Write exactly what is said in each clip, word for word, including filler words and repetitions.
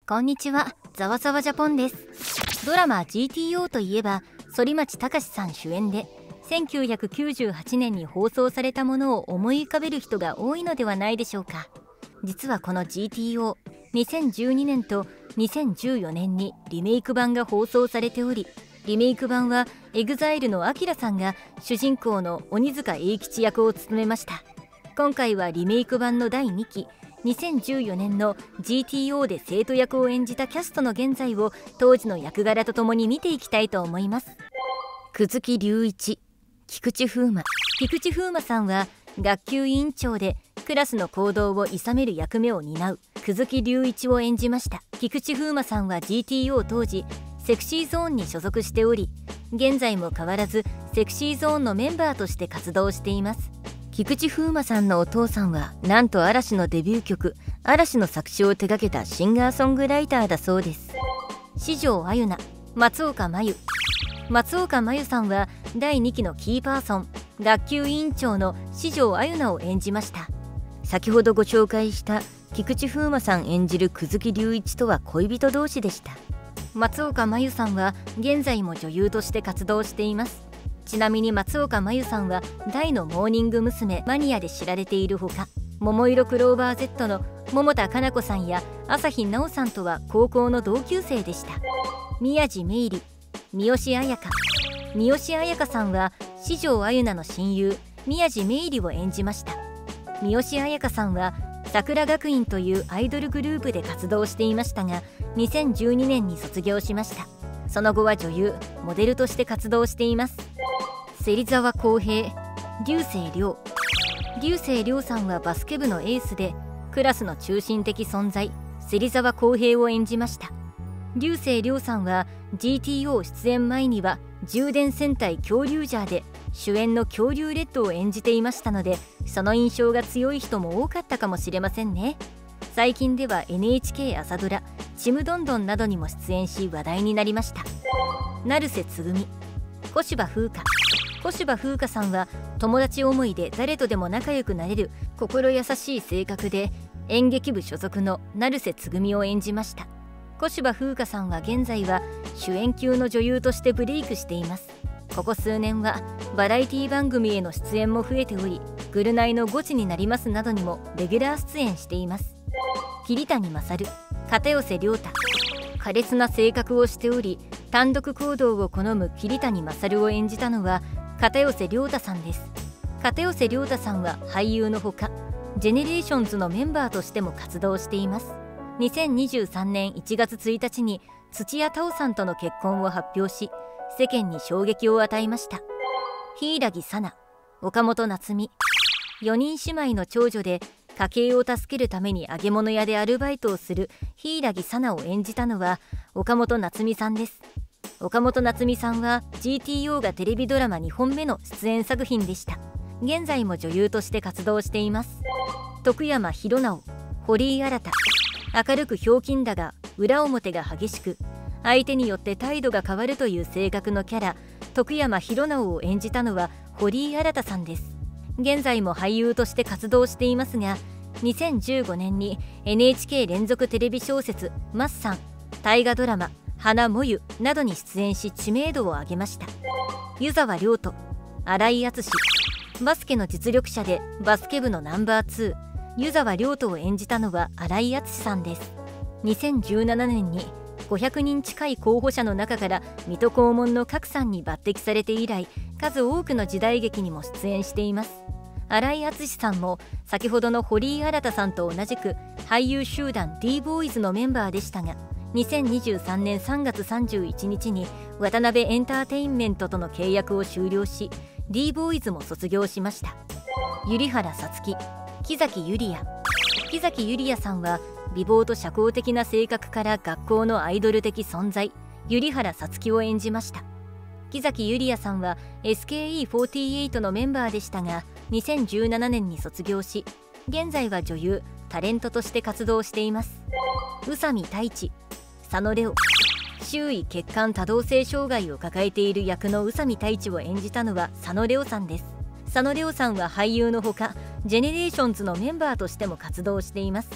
こんにちは、ざわざわジャポンです。ドラマ ジーティーオー といえば反町隆史さん主演でせんきゅうひゃくきゅうじゅうはちねんに放送されたものを思い浮かべる人が多いのではないでしょうか。実はこの ジーティーオー、にせんじゅうにねんとにせんじゅうよねんにリメイク版が放送されており、リメイク版は エグザイル のアキラさんが主人公の鬼塚英吉役を務めました。今回はリメイク版のだいにき、にせんじゅうよねんの ジーティーオー で生徒役を演じたキャストの現在を当時の役柄とともに見ていきたいと思います。久月隆一、菊池風磨。菊池風磨さんは学級委員長でクラスの行動を諌める役目を担う久月隆一を演じました。菊池風磨さんは ジーティーオー 当時セクシーゾーンに所属しており、現在も変わらずセクシーゾーンのメンバーとして活動しています。菊池風磨さんのお父さんはなんと嵐のデビュー曲「嵐」の作詞を手掛けたシンガーソングライターだそうです。四条あゆな、松岡真優。松岡真優さんはだいにきのキーパーソン、学級委員長の四条あゆなを演じました。先ほどご紹介した菊池風磨さん演じる久月隆一とは恋人同士でした。松岡真優さんは現在も女優として活動しています。ちなみに松岡真優さんは大のモーニング娘。マニアで知られているほか、桃色クローバー Z の桃田かな子さんや朝日奈央さんとは高校の同級生でした。宮地芽衣、三好彩香。三好彩香さんは四条あゆなの親友宮地芽衣を演じました。三好彩香さんは桜学院というアイドルグループで活動していましたが、にせんじゅうにねんに卒業しました。その後は女優、モデルとして活動しています。芹沢浩平、竜星涼。竜星涼さんはバスケ部のエースでクラスの中心的存在芹沢浩平を演じました。竜星涼さんは ジーティーオー 出演前には充電戦隊恐竜ジャーで主演の恐竜レッドを演じていましたので、その印象が強い人も多かったかもしれませんね。最近では エヌエイチケー 朝ドラちむどんどんなどにも出演し話題になりました。成瀬つぐみ、小芝風花。小芝風花さんは友達思いで誰とでも仲良くなれる心優しい性格で演劇部所属の成瀬つぐみを演じました。小芝風花さんは現在は主演級の女優としてブレイクしています。ここ数年はバラエティ番組への出演も増えており、ぐるナイのゴチになりますなどにもレギュラー出演しています。桐谷勝、片寄涼太。苛烈な性格をしており単独行動を好む桐谷勝を演じたのは片寄涼太さんです。片寄涼太さんは俳優のほかジェネレーションズのメンバーとしても活動しています。にせんにじゅうさんねんいちがつついたちに土屋太鳳さんとの結婚を発表し、世間に衝撃を与えました。柊沙菜、岡本夏美。よにん姉妹の長女で家計を助けるために揚げ物屋でアルバイトをする柊沙菜を演じたのは岡本夏美さんです。岡本夏美さんは ジーティーオー がテレビドラマにほんめの出演作品でした。現在も女優として活動しています。徳山博直、堀井新。明るくひょうきんだが裏表が激しく、相手によって態度が変わるという性格のキャラ徳山博直を演じたのは堀井新さんです。現在も俳優として活動していますが、にせんじゅうごねんに エヌエイチケー 連続テレビ小説「マッサン」、大河ドラマ「花もゆ」などに出演し知名度を上げました。湯沢亮人、新井敦。バスケの実力者でバスケ部のナンバーツー湯沢亮人を演じたのは新井敦さんです。にせんじゅうななねんにごひゃくにん近い候補者の中から水戸黄門の賀来さんに抜擢されて以来、数多くの時代劇にも出演しています。新井敦さんも先ほどの堀井新さんと同じく俳優集団 D ボーイズのメンバーでしたが、にせんにじゅうさんねんさんがつさんじゅういちにちに渡辺エンターテインメントとの契約を終了し D ボーイズも卒業しました。百合原さつき、木崎ゆりや。木崎ゆりやさんは美貌と社交的な性格から学校のアイドル的存在百合原さつきを演じました。木崎ゆりやさんは エスケーイーフォーティーエイト のメンバーでしたが、にせんじゅうななねんに卒業し、現在は女優、タレントとして活動しています。宇佐美太一、佐野レオ。周囲血管多動性障害を抱えている役の宇佐美太一を演じたのは佐野レオさんです。佐野レオさんは俳優のほかジェネレーションズのメンバーとしても活動しています。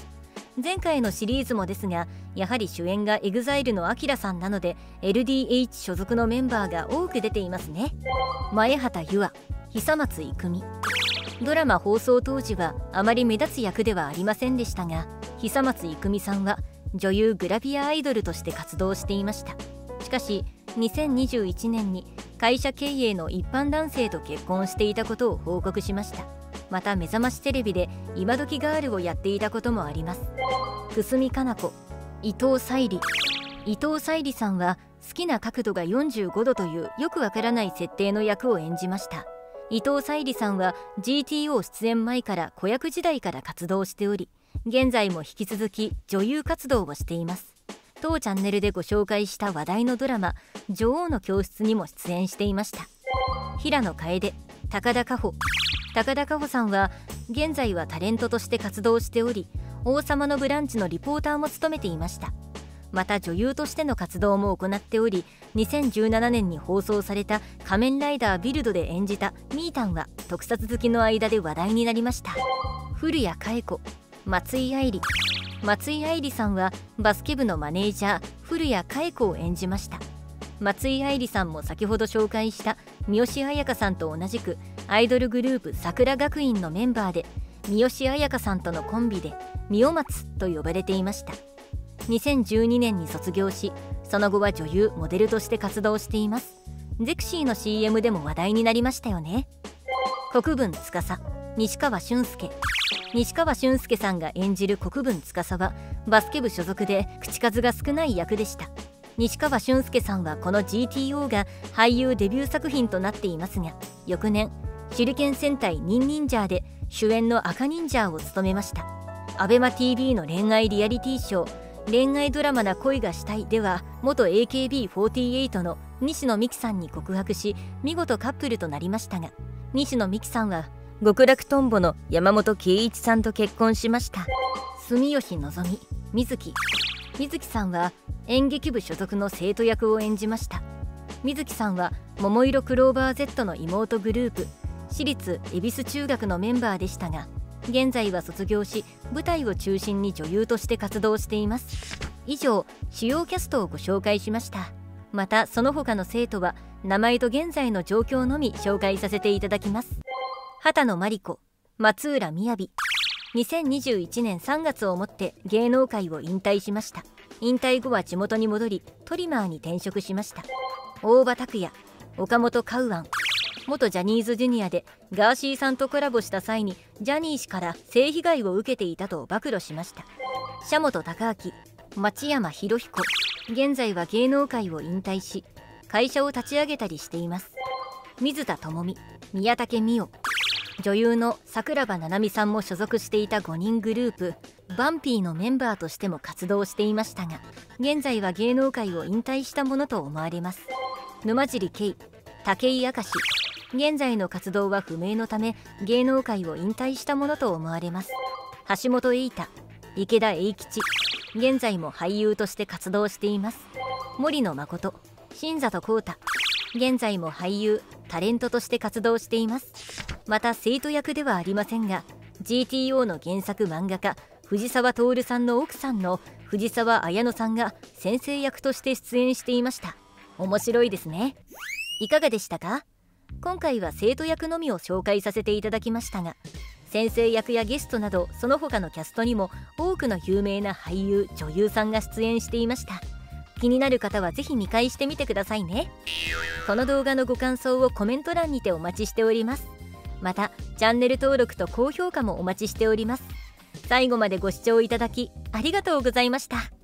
前回のシリーズもですが、やはり主演が エグザイル のアキラさんなので エルディーエイチ 所属のメンバーが多く出ていますね。前畑優愛、久松郁美。ドラマ放送当時はあまり目立つ役ではありませんでしたが、久松郁美さんは女優グラビアアイドルとして活動していました。しかしにせんにじゅういちねんに会社経営の一般男性と結婚していたことを報告しました。また目覚ましテレビで今時ガールをやっていたこともあります。久住佳奈子、伊藤沙莉。伊藤沙莉さんは好きな角度がよんじゅうごどというよくわからない設定の役を演じました。伊藤沙莉さんは ジーティーオー 出演前から子役時代から活動しており、現在も引き続き女優活動をしています。当チャンネルでご紹介した話題のドラマ「女王の教室」にも出演していました。平野楓、高田夏帆。高田夏帆さんは現在はタレントとして活動しており、王様のブランチのリポーターも務めていました。また女優としての活動も行っており、にせんじゅうななねんに放送された「仮面ライダービルド」で演じたミータンは特撮好きの間で話題になりました。古谷佳恵子、松井愛理。松井愛理さんはバスケ部のマネージャー古谷佳恵子を演じました。松井愛理さんも先ほど紹介した三好彩花さんと同じくアイドルグループ桜学院のメンバーで、三好彩花さんとのコンビで三代松と呼ばれていました。にせんじゅうにねんに卒業し、その後は女優モデルとして活動しています。ゼクシーの シーエム でも話題になりましたよね。国分司、西川俊介。西川俊介さんが演じる国分司はバスケ部所属で口数が少ない役でした。西川俊介さんはこの ジーティーオー が俳優デビュー作品となっていますが、翌年手裏剣戦隊ニンニンジャーで主演の赤忍者を務めました。アベマ ティーブイ の恋愛リアリティショー「恋愛ドラマな恋がしたい」では元 エーケービーフォーティーエイト の西野美紀さんに告白し、見事カップルとなりましたが、西野美紀さんは極楽とんぼの山本圭一さんと結婚しました。住吉のぞみ、水木。水木さんは演劇部所属の生徒役を演じました。水木さんは桃色クローバー Z の妹グループ私立恵比寿中学のメンバーでしたが、現在は卒業し舞台を中心に女優として活動しています。以上、主要キャストをご紹介しました。またその他の生徒は名前と現在の状況のみ紹介させていただきます。畑野真理子、松浦雅。にせんにじゅういちねんさんがつをもって芸能界を引退しました。引退後は地元に戻りトリマーに転職しました。大場拓也、岡本カウアン。元ジャニーズジュニアでガーシーさんとコラボした際にジャニー氏から性被害を受けていたと暴露しました。社本貴明、町山博彦。現在は芸能界を引退し会社を立ち上げたりしています。水田智美、宮武美桜。女優の桜庭ななみさんも所属していたごにんグループバンピーのメンバーとしても活動していましたが、現在は芸能界を引退したものと思われます。沼尻圭、武井明石。現在の活動は不明のため芸能界を引退したものと思われます。橋本瑛太、池田栄吉。現在も俳優として活動しています。森野誠、新里浩太。現在も俳優タレントとして活動しています。また生徒役ではありませんが ジーティーオー の原作漫画家藤沢徹さんの奥さんの藤沢綾乃さんが先生役として出演していました。面白いですね。いかがでしたか？今回は生徒役のみを紹介させていただきましたが、先生役やゲストなどその他のキャストにも多くの有名な俳優女優さんが出演していました。気になる方はぜひ見返してみてくださいね。この動画のご感想をコメント欄にてお待ちしております。またチャンネル登録と高評価もお待ちしております。最後までご視聴いただきありがとうございました。